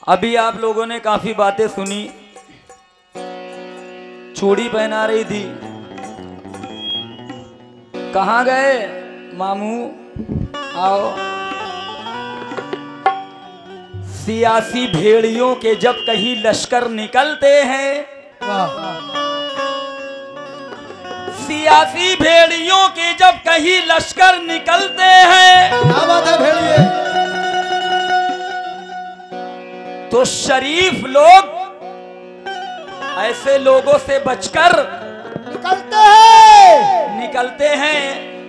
अभी आप लोगों ने काफी बातें सुनी। चूड़ी पहना रही थी। कहाँ गए मामू? आओ। सियासी भेड़ियों के जब कहीं लश्कर निकलते हैं, सियासी भेड़ियों के जब कहीं लश्कर निकलते हैं, क्या बात है भेड़िए? तो शरीफ लोग ऐसे लोगों से बचकर निकलते हैं।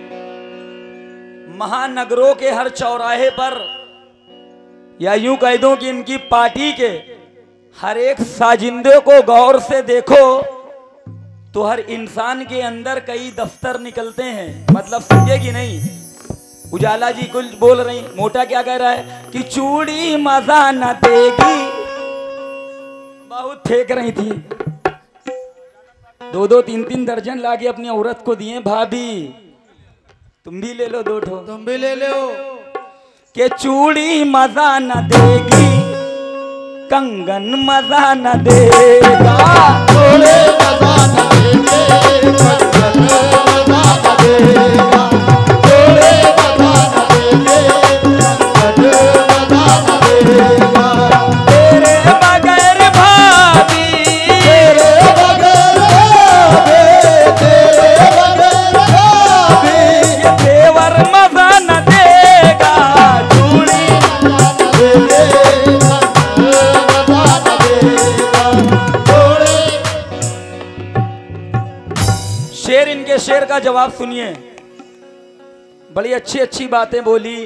महानगरों के हर चौराहे पर, या यूं कह दूं कि इनकी पार्टी के हर एक साजिंदे को गौर से देखो तो हर इंसान के अंदर कई दफ्तर निकलते हैं। मतलब समझे कि नहीं? उजाला जी कुछ बोल रही, मोटा क्या कह रहा है कि चूड़ी मजा न देगी। बहुत फेंक रही थी, 2-2, 3-3 दर्जन लाके अपनी औरत को दिए। भाभी तुम भी ले लो 2 ठो। तुम भी ले लो। के चूड़ी मजा न देगी, कंगन मजा न देगा, चूड़ी मजा न देगी, कंगन मजा न देगा, चूड़ी मजा न देगी, कंगन मजा न देगा। तेरे बगैर भाभी, तेरे बगैर भाभी, तेरे बगैर भाभी, ये देवर मजा न देगा, चूड़ी शेर। इनके शेर का जवाब सुनिए। बड़ी अच्छी अच्छी बातें बोली।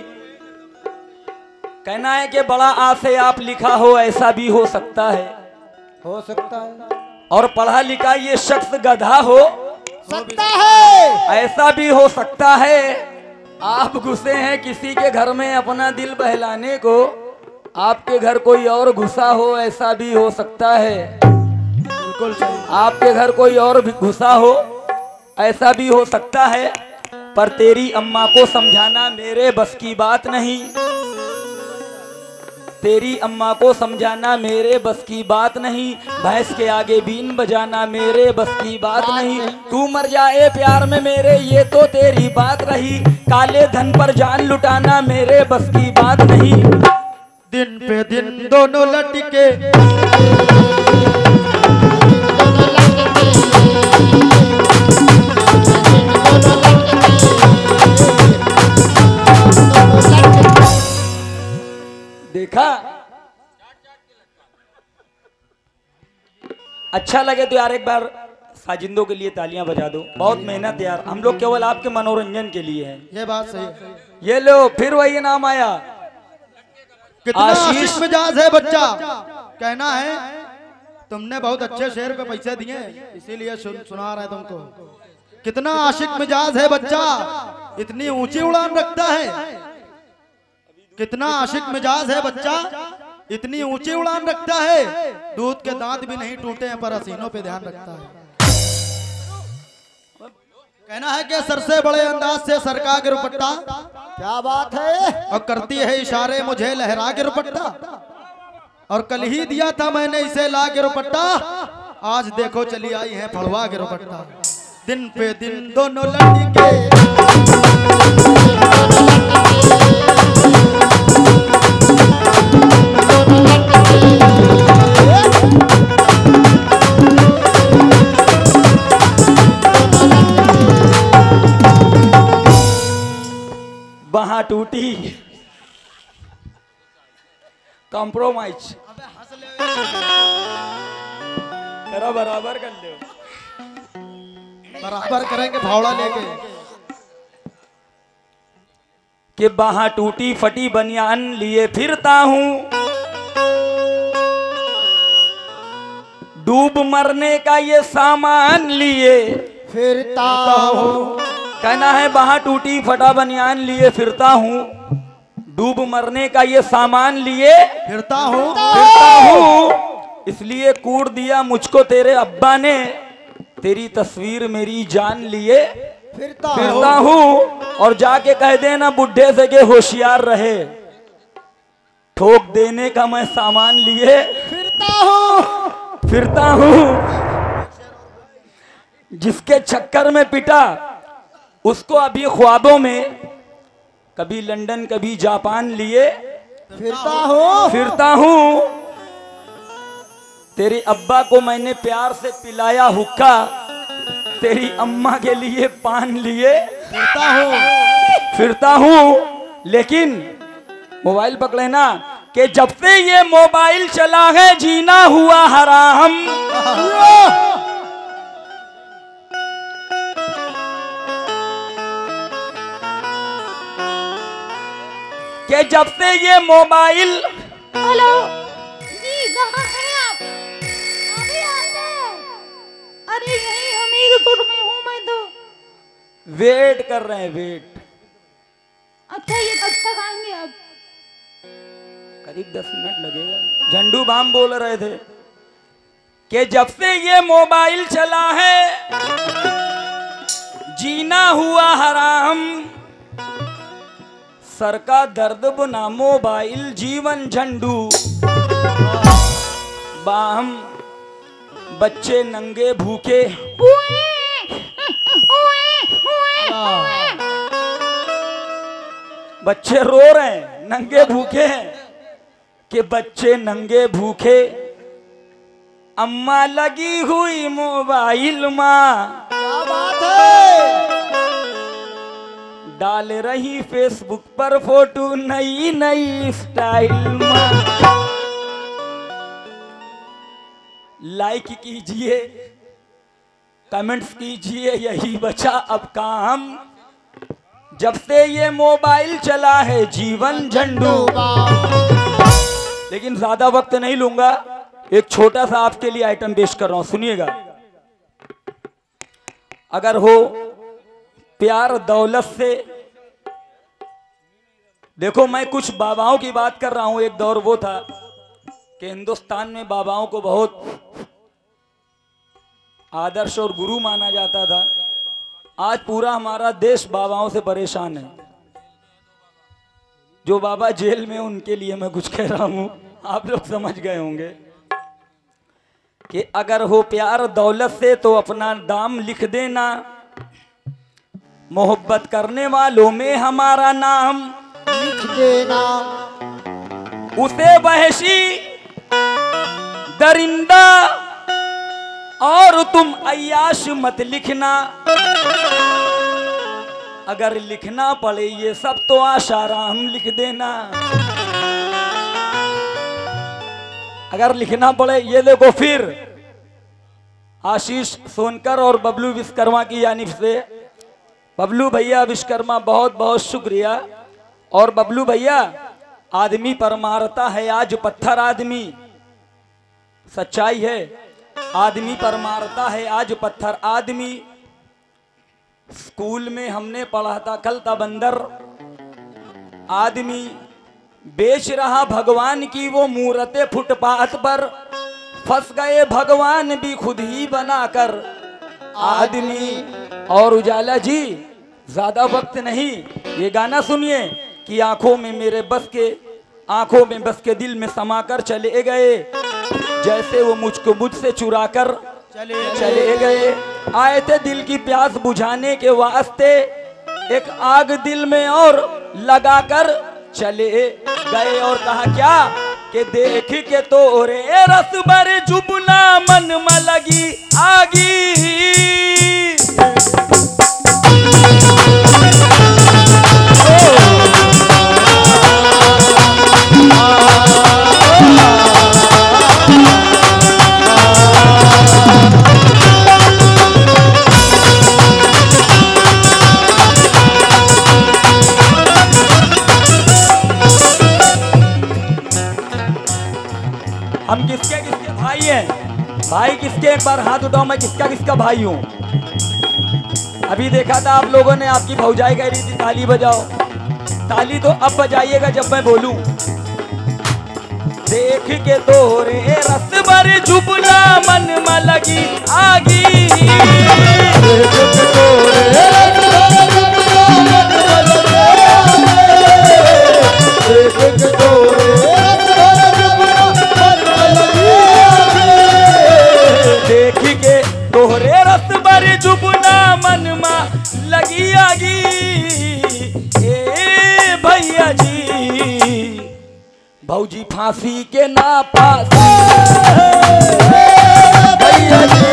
कहना है कि बड़ा आ से आप लिखा हो, ऐसा भी हो सकता है। हो सकता है। और पढ़ा लिखा ये शख्स गधा हो सकता है, ऐसा भी हो सकता है। आप घुसे हैं किसी के घर में अपना दिल बहलाने को, आपके घर कोई और घुसा हो, ऐसा भी हो सकता है। बिल्कुल सही। आपके घर कोई और भी घुसा हो, ऐसा भी हो सकता है। पर तेरी अम्मा को समझाना मेरे बस की बात नहीं। तेरी अम्मा को समझाना मेरे बस की बात नहीं। भैंस के आगे बीन बजाना मेरे बस की बात नहीं। तू मर जाए प्यार में मेरे, ये तो तेरी बात रही। काले धन पर जान लुटाना मेरे बस की बात नहीं। दिन पे दिन दोनों लटके, देखा? अच्छा लगे तो यार एक बार साजिंदों के लिए तालियां बजा दो। बहुत मेहनत यार, हम लोग केवल आपके मनोरंजन के लिए हैं। ये बात सही है। ये लो फिर वही नाम आया। कितना आशीष आशिक मिजाज है बच्चा। कहना है तुमने बहुत अच्छे शेर पे पैसे दिए, इसीलिए सुना रहे तुमको। कितना आशिक मिजाज है बच्चा, इतनी ऊंची उड़ान रखता है। कितना आशिक मिजाज है बच्चा, इतनी ऊंची उड़ान रखता है। दूध के दांत भी नहीं टूटे हैं पर हसीनों पे ध्यान रखता है। कहना है कि सर से बड़े अंदाज से सरका के रुपट्टा, क्या बात है? और करती है इशारे मुझे लहरा के रुपट्टा। और कल ही दिया था मैंने इसे ला के रुपट्टा, आज देखो चली आई है फड़वा के रुपट्टा। दिन पे दिन दोनों लड़के, वहां टूटी कॉम्प्रोमाइज करा, बराबर कर लो। बराबर करेंगे फावड़ा लेके। कि बाहां टूटी फटी बनियान लिए फिरता हूं, डूब मरने का ये सामान लिए फिरता हूँ। कहना है बाहां टूटी फटा बनियान लिए फिरता हूं, डूब मरने का ये सामान लिए फिरता हूँ। इसलिए कूट दिया मुझको तेरे अब्बा ने, तेरी तस्वीर मेरी जान लिए फिरता हूँ। और जाके कह देना बुढ़े से के होशियार रहे, ठोक देने का मैं सामान लिए फिरता हूँ। जिसके चक्कर में पिटा उसको अभी ख्वाबों में कभी लंदन कभी जापान लिए फिरता हूँ। तेरी अब्बा को मैंने प्यार से पिलाया हुक्का, तेरी अम्मा के लिए पान लिए फिरता हूँ। लेकिन मोबाइल पकड़े ना कि जब से ये मोबाइल चला है जीना हुआ हराम। कि जब से ये मोबाइल। हेलो जी, कहाँ हैं आप? अभी आते हैं। अरे यही हमीरपुर में हूँ मैं तो। वेट कर रहे हैं, वेट। अच्छा, ये कब तक आएंगे आप? करीब 10 मिनट लगेगा। झंडू बाम बोल रहे थे कि जब से ये मोबाइल चला है जीना हुआ हराम। सर का दर्द बना मोबाइल जीवन झंडू बाम। बच्चे नंगे भूखे बच्चे रो रहे हैं, नंगे भूखे हैं कि बच्चे नंगे भूखे। अम्मा लगी हुई मोबाइल माँ, क्या बात है? डाल रही फेसबुक पर फोटो नई नई स्टाइल माँ। लाइक कीजिए, कमेंट्स कीजिए, यही बचा अब काम। जब से ये मोबाइल चला है जीवन झंडू। लेकिन ज्यादा वक्त नहीं लूंगा, एक छोटा सा आपके लिए आइटम पेश कर रहा हूं, सुनिएगा। अगर हो प्यार दौलत से। देखो, मैं कुछ बाबाओं की बात कर रहा हूं। एक दौर वो था कि हिंदुस्तान में बाबाओं को बहुत आदर्श और गुरु माना जाता था। आज पूरा हमारा देश बाबाओं से परेशान है। जो बाबा जेल में, उनके लिए मैं कुछ कह रहा हूं, आप लोग समझ गए होंगे कि अगर हो प्यार दौलत से तो अपना दाम लिख देना। मोहब्बत करने वालों में हमारा नाम लिख देना। उसे वहशी दरिंदा और तुम अय्याश मत लिखना। अगर लिखना पड़े ये सब तो आशाराम लिख देना। अगर लिखना पड़े, ये देखो फिर आशीष सोनकर और बबलू विश्वकर्मा की जानिब से। बबलू भैया, विश्वकर्मा बहुत बहुत शुक्रिया। और बबलू भैया, आदमी पर मारता है आज पत्थर आदमी, सच्चाई है। आदमी पर मारता है आज पत्थर आदमी। स्कूल में हमने पढ़ा था कल था बंदर आदमी। बेच रहा भगवान की वो मूर्तें फुटपाथ पर। फंस गए भगवान भी खुद ही बनाकर आदमी। और उजाला जी, ज्यादा वक्त नहीं, ये गाना सुनिए कि आंखों में मेरे बस के, आंखों में बस के दिल में समाकर चले गए। जैसे वो मुझको मुझसे चुरा कर चले गए। आए थे दिल की प्यास बुझाने के वास्ते, एक आग दिल में और लगाकर चले गए। और कहा क्या कि देख के तोरे रस भरे जुबना मन में लगी आगी। हम किसके किसके भाई हैं? भाई किसके, एक बार हाथ उठाओ, मैं किसका किसका भाई हूं। अभी देखा था आप लोगों ने, आपकी भौजाई कह रही थी ताली बजाओ। ताली तो अब बजाइएगा जब मैं बोलूं। देख के तोरे रस भरे जुबना मन में लगी आगी। देख के तोरे रस भरे जुबना मन में लगी आगी। देख के तोरे भौजी फांसी के ना फांसी भैया जी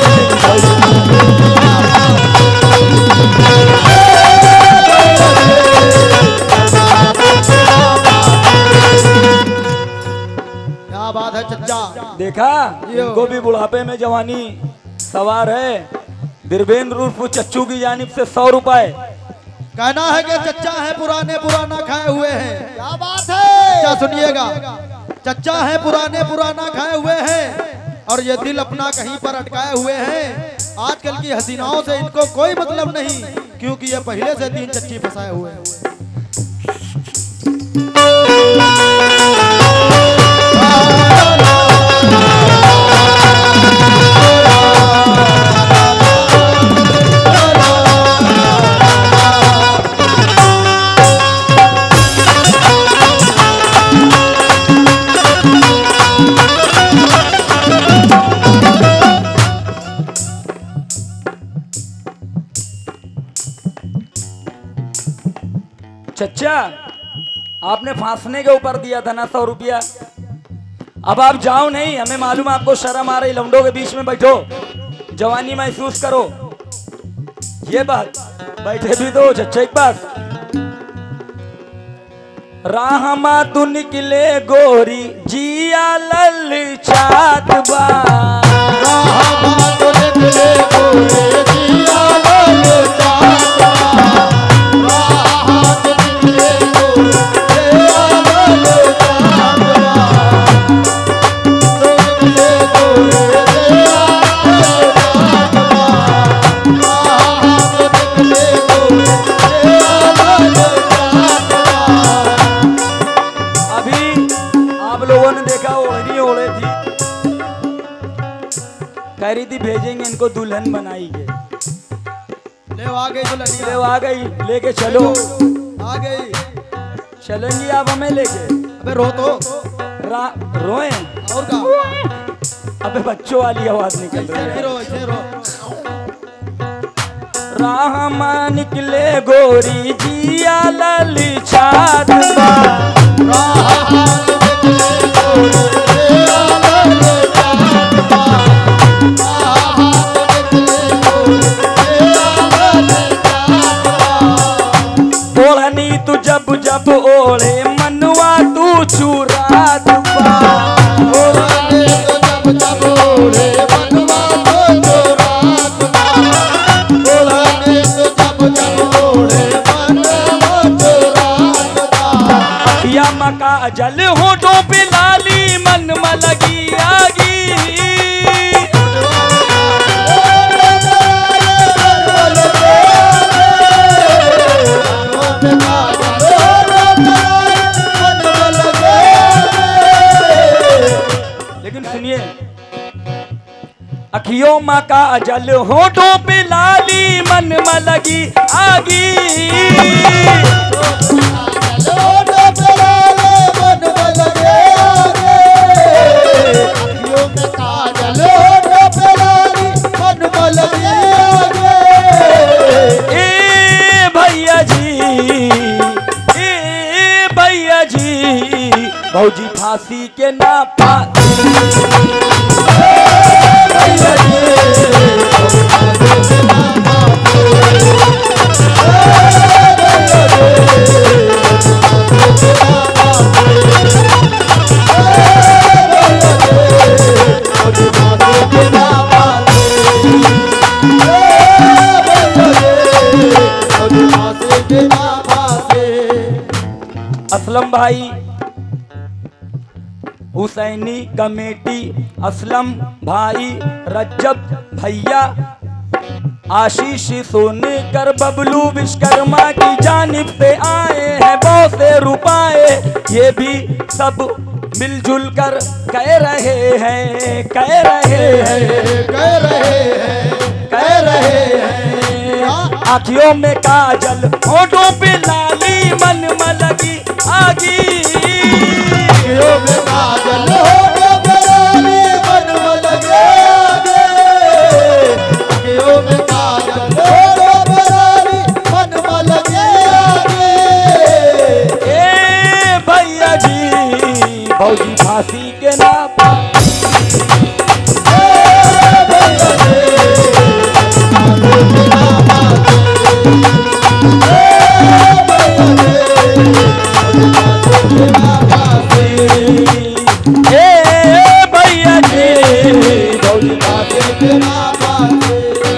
क्या बात है चच्चा। देखा इनको भी बुढ़ापे में जवानी सवार है। दिरबेंद्र उर्फ चच्चू की जानिब से 100 रुपए। कहना है कि चच्चा है पुराने पुराना खाए हुए हैं। क्या बात है। चच्चा सुनिएगा, चच्चा है पुराने पुराना खाए हुए हैं और ये दिल अपना कहीं पर अटकाए हुए हैं। आजकल की हसीनाओं से इनको कोई मतलब नहीं, क्योंकि ये पहले से 3 चच्ची फंसाए हुए हैं। चच्चा आपने फांसने के ऊपर दिया था ना 100 रुपया। अब आप जाओ नहीं, हमें मालूम आपको शर्म आ रही। लौंडों के बीच में बैठो, जवानी महसूस करो। ये बात बैठे भी दो चच्चा एक बात। राहमा तू निकले गोरी जिया ललचात बा। राहमा तू निकले गोरी जिया ललचात बा। कह रही थी भेजेंगे इनको दुल्हन बनाएंगे। ले आ गई दुल्हनिया, ले आ गई, लेके चलो। आ गई, चलेंगी आप हमें लेके? अबे रो तो रोए और का? अबे बच्चों वाली आवाज निकल रही है। रो ऐसे रो। राहमा निकले गोरी जिया ललचात बा। राहमा निकले गोरी जिया ललचात बा। ओढ़नी तू जब जब ओढ़े मनवा तू चुरात बा। ओढ़नी तू जब जब ओढ़े मनवा तू चुरात बा। ओढ़नी तू जब जब ओढ़े मनवा चुरात बा। या मका जल होठों पे लाली मन में लगी आगी। लेकिन सुनिए, अखियों माँ का अजल होठों पे लाली मन में लगी आगी। भौजी फांसी के ना असलम भाई, हुसैनी कमेटी, असलम भाई, रज्जब भैया, आशीष सोनेकर, बबलू विश्वकर्मा की जानिब से आए हैं बहुत से रुपए। ये भी सब मिलजुल कर कह रहे हैं, कह रहे हैं, कह रहे हैं, कह रहे हैं। आँखियों में काजल, होठों पे लाली, मन में लगी आगी। आँखियों में काजल, होठों पे लाली, मन में लगे आगे। आँखियों में काजल, होठों पे लाली, मन में लगे आगे। ए भैया जी फांसी के ना फांसी। भैया जी भौजी फांसी के ना फांसी।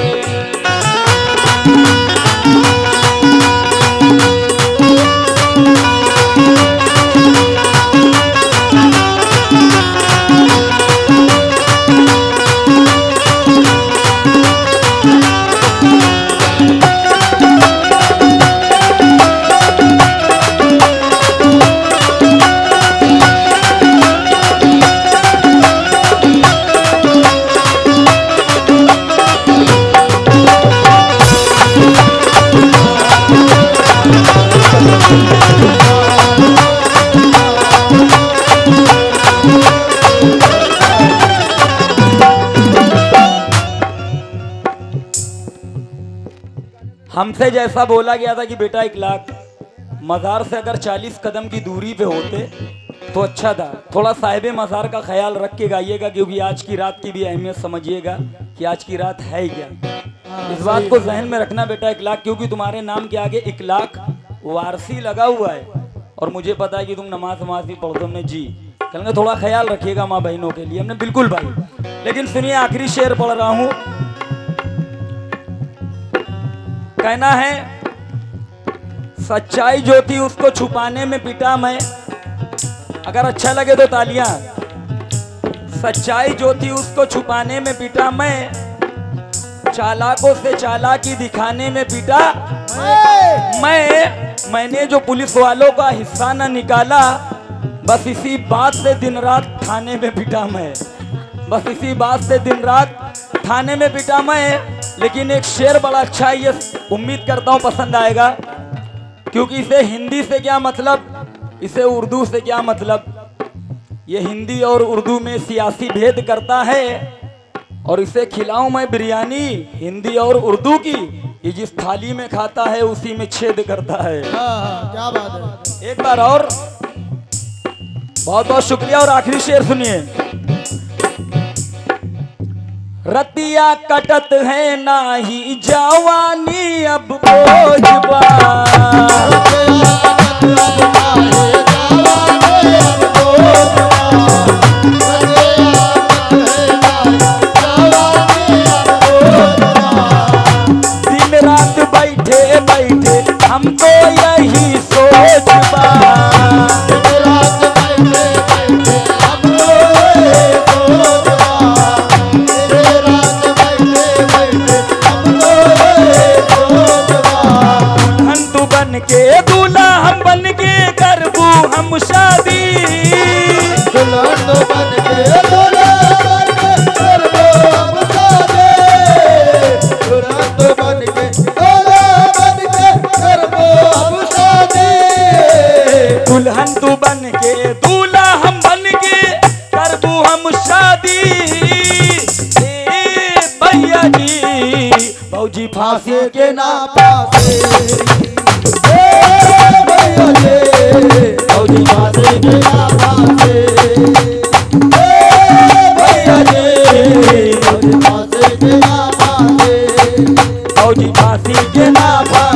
हमसे जैसा बोला गया था कि बेटा 1 लाख, मज़ार से अगर 40 कदम की दूरी पे होते तो अच्छा था। थोड़ा साहिब मज़ार का ख्याल रख के गाइएगा, क्योंकि आज की रात की भी अहमियत समझिएगा कि आज की रात है ही क्या। इस बात को जहन में रखना बेटा 1 लाख, क्योंकि तुम्हारे नाम के आगे 1 लाख वारसी लगा हुआ है, और मुझे पता है कि तुम नमाज वमाज भी पढ़ते। हमने जी कहेंगे थोड़ा ख्याल रखिएगा माँ बहनों के लिए। हमने बिल्कुल भाई। लेकिन सुनिए, आखिरी शेर पढ़ रहा हूँ। कहना है, सच्चाई जो थी उसको छुपाने में पिटा मैं। अगर अच्छा लगे तो तालियां। सच्चाई जो थी उसको छुपाने में पिटा मैं, चालाकों से चालाकी दिखाने में पिटा मैंने जो पुलिस वालों का हिस्सा न निकाला, बस इसी बात से दिन रात थाने में पिटा मैं। बस इसी बात से दिन रात थाने में पिटा मैं। लेकिन एक शेर बड़ा अच्छा है, ये उम्मीद करता हूँ पसंद आएगा, क्योंकि इसे हिंदी से क्या मतलब, इसे उर्दू से क्या मतलब। ये हिंदी और उर्दू में सियासी भेद करता है, और इसे खिलाऊं मैं बिरयानी हिंदी और उर्दू की, ये जिस थाली में खाता है उसी में छेद करता है। क्या बात है। एक बार और बहुत बहुत शुक्रिया। और आखिरी शेर सुनिए। रतिया कटत है नाही जवानी अब बोझबा, दिन रात बैठे बैठे हमको यही सोचबा, के दूल्हा हम बन के करबू हम शादी, दुल्हन बन के दूल्हा बन के करबू हम शादी, दुल्हन बन के दूल्हा बन के करबू हम शादी, दुल्हन तू बन के दूल्हा हम बन के करबू हम शादी। भैया जी भौजी फांसी के ना फांसी, भैया जी भौजी फांसी के ना फांसी, भैया जी भौजी फांसी के ना फांसी, भौजी फांसी के ना फांसी।